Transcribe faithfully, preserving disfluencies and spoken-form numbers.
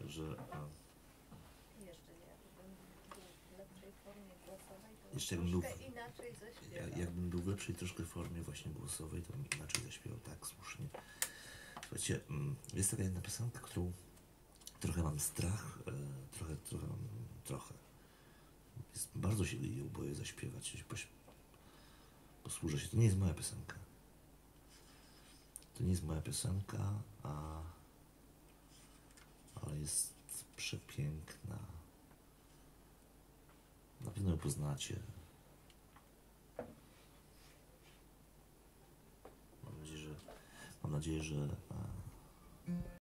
że e, Jeszcze nie, jakbym był w lepszej formie głosowej, to Jeszcze jakbym był, troszkę inaczej ja, zaśpiewam. jakbym był w lepszej troszkę formie właśnie głosowej, to bym inaczej zaśpiewał, tak, słusznie. Słuchajcie, mm, jest taka jedna piosenka, którą trochę mam strach, e, trochę, trochę, mam- trochę. Jest, bardzo się jej boję zaśpiewać, poś- posłużę się. To nie jest moja piosenka. To nie jest moja piosenka, a, ale jest przepiękna. Na pewno ją poznacie. Mam nadzieję, że, mam nadzieję, że